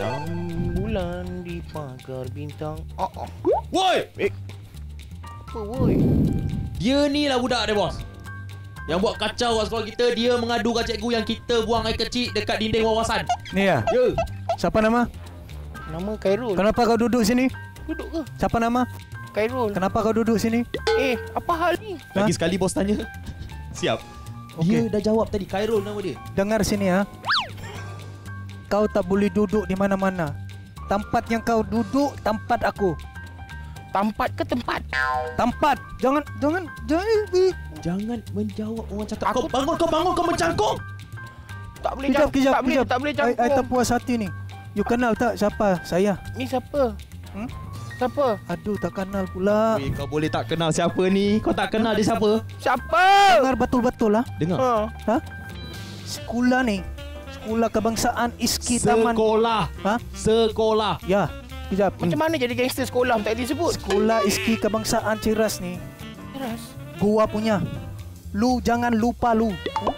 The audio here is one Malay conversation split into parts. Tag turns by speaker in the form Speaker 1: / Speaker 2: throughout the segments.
Speaker 1: Bulan di pagar bintang.
Speaker 2: Woi!
Speaker 1: Apa woi?
Speaker 2: Dia ni lah budak dia, bos. Yang buat kacau kat sekolah kita. Dia mengadu kat cikgu yang kita buang air kecil dekat dinding wawasan.
Speaker 3: Ni ya?
Speaker 2: Ya.
Speaker 3: Siapa nama?
Speaker 1: Nama Khairul.
Speaker 3: Kenapa kau duduk sini?
Speaker 1: Duduk ke?
Speaker 3: Siapa nama?
Speaker 1: Khairul.
Speaker 3: Kenapa kau duduk sini?
Speaker 1: Apa hal ni?
Speaker 2: Lagi sekali bos tanya. Siap. Dia dah jawab tadi. Khairul nama dia.
Speaker 3: Dengar sini ya. Kau tak boleh duduk di mana-mana. Tempat yang kau duduk, tempat aku.
Speaker 1: Tempat ke tempat?
Speaker 3: Tempat. Jangan.
Speaker 2: Jangan menjawab orang cakap. Kau bangun, kau mencangkuk.
Speaker 1: Tak boleh jawab.
Speaker 3: Kejap.
Speaker 1: Tak boleh jawab.
Speaker 3: I tak puas hati ni. You kenal tak siapa saya?
Speaker 1: Ni siapa? Siapa?
Speaker 3: Aduh, tak kenal pula.
Speaker 2: Weh, kau boleh tak kenal siapa ni? Kau tak kenal dia siapa?
Speaker 1: Siapa?
Speaker 3: Dengar betul-betul lah.
Speaker 2: Dengar.
Speaker 3: Ha? Sekolah ni. Sekolah Kebangsaan Iski Taman.
Speaker 2: Sekolah.
Speaker 3: Ha?
Speaker 2: Sekolah.
Speaker 3: Ya. Kejap.
Speaker 1: Macam mana jadi gangster sekolah tak disebut?
Speaker 3: Sekolah Iski Kebangsaan Ciras ni.
Speaker 1: Keras.
Speaker 3: Gua punya. Lu jangan lupa lu.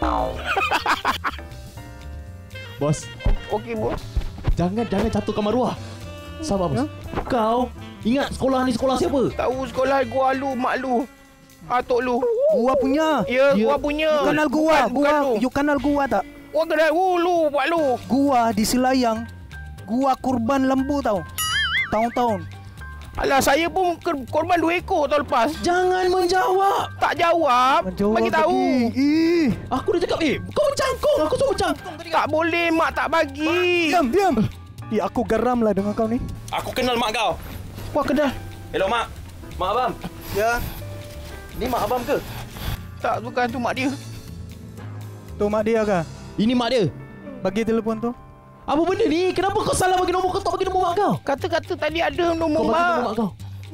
Speaker 2: Bos,
Speaker 1: Okey bos.
Speaker 2: jangan jatuhkan maruah. Sabar bos. Kau ingat sekolah ni sekolah siapa?
Speaker 1: Tahu sekolah gua lu, mak lu. Atuk lu.
Speaker 3: Gua punya.
Speaker 1: Ya, gua punya.
Speaker 3: You kenal gua.
Speaker 1: Bukan lu.
Speaker 3: You kenal gua tak?
Speaker 1: Gua kenal lu, buat lu.
Speaker 3: Gua di Selayang. Gua kurban lembu tau. Tahun-tahun.
Speaker 1: Alah, saya pun korban 2 ekor tahun lepas.
Speaker 2: Jangan menjawab.
Speaker 1: Tak jawab. Bagi tahu.
Speaker 3: Ih.
Speaker 2: Aku dah cakap, kau mencangkung. Aku suruh mencangkung tadi.
Speaker 1: Tak boleh, mak tak bagi.
Speaker 3: Diam. Aku geram lah dengan kau ni.
Speaker 4: Aku kenal mak kau.
Speaker 1: Wah, kenal.
Speaker 4: Hello mak. Mak abang.
Speaker 3: Ya.
Speaker 4: Ni mak abang ke?
Speaker 1: Tak, bukan tu mak dia.
Speaker 3: Tu mak dia kah?
Speaker 2: Ini mak dia.
Speaker 3: Bagi telefon tu.
Speaker 2: Apa benda ni? Kenapa kau salah bagi nombor? Kau tak bagi nombor mak kau?
Speaker 1: Kata-kata tadi ada nombor
Speaker 2: Kau bagi nombor mak
Speaker 1: mak.
Speaker 2: kau.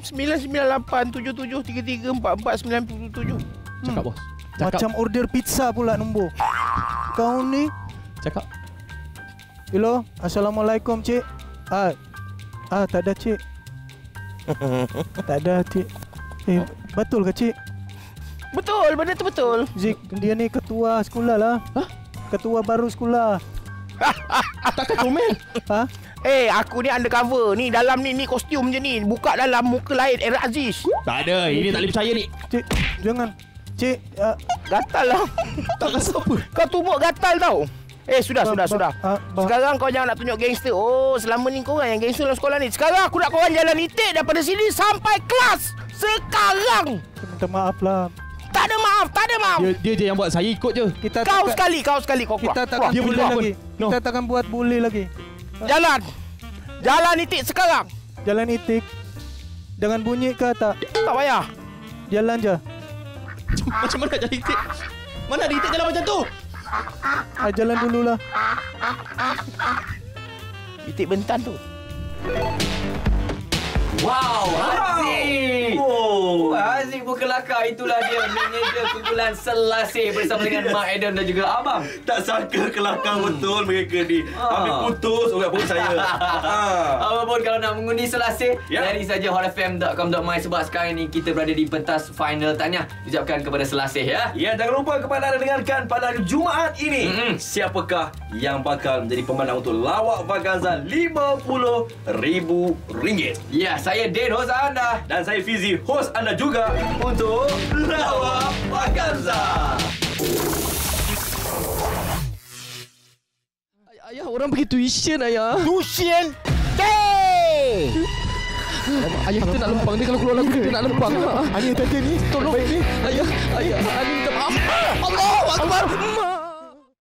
Speaker 1: 99877334447.
Speaker 2: Cakap bos. Cakap.
Speaker 3: Macam order pizza pula nombor. Kau ni.
Speaker 2: Cakap.
Speaker 3: Hello. Assalamualaikum cik. Tak ada cik. Tak ada cik. Betul ke cik?
Speaker 1: Betul, benda tu betul.
Speaker 3: Zik, dia ni ketua sekolah lah.
Speaker 2: Hah?
Speaker 3: Ketua baru sekolah.
Speaker 2: Takkan comel.
Speaker 3: Ha?
Speaker 1: Aku ni undercover. Ni dalam ni kostum je ni. Buka dalam muka lain Era Aziz.
Speaker 2: Tak ada. Ini tak boleh percaya ni.
Speaker 3: Cik, jangan. Cik,
Speaker 1: Gatal lah.
Speaker 2: Tak rasa apa.
Speaker 1: Kau tumbuk gatal tau. Sudah.
Speaker 3: Sekarang
Speaker 1: Sekarang kau jangan nak tunjuk gangster. Selama ni korang yang gangster dalam sekolah ni. Sekarang aku nak korang jalan itik daripada sini sampai kelas. Sekarang.
Speaker 3: minta maaf lah.
Speaker 1: Tak ada maaf.
Speaker 2: Dia je yang buat. Saya ikut je.
Speaker 1: Kau sekali kau keluar.
Speaker 3: Kita takkan
Speaker 2: Dia
Speaker 3: boleh
Speaker 2: boleh
Speaker 3: lagi.
Speaker 2: No.
Speaker 3: Kita takkan buat boleh lagi.
Speaker 1: Jalan itik sekarang.
Speaker 3: Jalan itik. Dengan bunyi ke tak?
Speaker 1: Tak payah.
Speaker 3: Jalan je.
Speaker 2: Macam mana nak jadi itik? Mana ada itik jalan macam tu?
Speaker 3: Jalan dululah.
Speaker 1: Itik bentan tu.
Speaker 5: Wow, Haziq. Haziq pun kelakar. Itulah dia manager kumpulan Selasih bersama dengan Mak Adam dan juga Abang.
Speaker 4: Tak sangka kelakar betul mereka ni. Habis putus urat perut saya.
Speaker 5: Apa pun kalau nak mengundi Selasih, cari saja hotfm.com.my sebab sekarang ni kita berada di pentas final tahniah diucapkan kepada Selasih ya.
Speaker 4: Ya, jangan lupa kepada anda dengarkan pada Jumaat ini. Siapakah yang bakal menjadi pemenang untuk lawak vaganza RM50,000?
Speaker 5: Ya, saya Den, hos anda.
Speaker 4: Dan saya Fizi, hos anda juga untuk lawak vaganza.
Speaker 2: Ayah, orang pergi tuition, ayah.
Speaker 1: Tuition.
Speaker 2: Ayah, kita nak lempang. Dia kalau keluar lagu, kita nak lempang.
Speaker 3: Ani tadi ni.
Speaker 2: Tolong. Ayah, ayah. Ani minta maaf. Allahu Akbar.